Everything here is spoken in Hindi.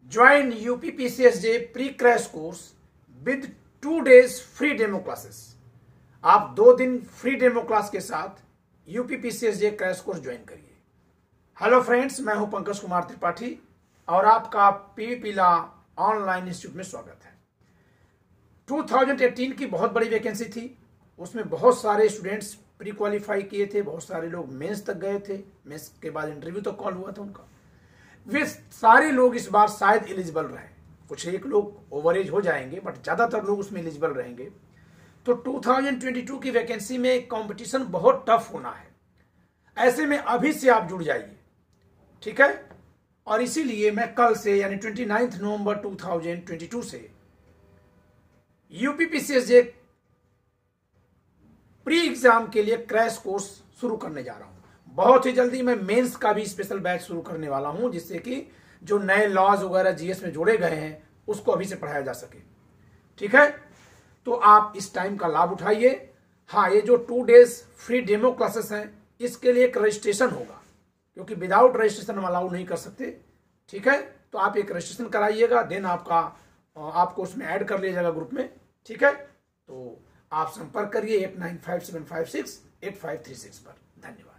Join UPPCSJ pre-crash course with 2 days free demo classes। आप 2 दिन फ्री डेमो क्लास के साथ UPPCSJ क्रैश कोर्स ज्वाइन करिए। हेलो फ्रेंड्स, मैं हूं पंकज कुमार त्रिपाठी और आपका पीवीपी लॉ ऑनलाइन इंस्टीट्यूट में स्वागत है। 2018 की बहुत बड़ी वैकेंसी थी, उसमें बहुत सारे स्टूडेंट्स प्री क्वालिफाई किए थे, बहुत सारे लोग मेंस तक गए थे, मेंस के बाद इंटरव्यू तक कॉल हुआ था उनका। वे सारे लोग इस बार शायद एलिजिबल रहे, कुछ एक लोग ओवर एज हो जाएंगे बट ज्यादातर लोग उसमें एलिजिबल रहेंगे। तो 2022 की वैकेंसी में कंपटीशन बहुत टफ होना है, ऐसे में अभी से आप जुड़ जाइए, ठीक है। और इसीलिए मैं कल से यानी 29 नवंबर 2022 से UPPCSJ प्री एग्जाम के लिए क्रैश कोर्स शुरू करने जा रहा हूं। बहुत ही जल्दी मैं मेंस का भी स्पेशल बैच शुरू करने वाला हूं, जिससे कि जो नए लॉज वगैरह जीएस में जोड़े गए हैं उसको अभी से पढ़ाया जा सके, ठीक है। तो आप इस टाइम का लाभ उठाइए। हाँ, ये जो 2 डेज फ्री डेमो क्लासेस हैं, इसके लिए एक रजिस्ट्रेशन होगा, क्योंकि विदाउट रजिस्ट्रेशन हम अलाउ नहीं कर सकते, ठीक है। तो आप एक रजिस्ट्रेशन कराइएगा, देन आपको उसमें ऐड कर लिया जाएगा ग्रुप में, ठीक है। तो आप संपर्क करिए 8957568536 पर। धन्यवाद।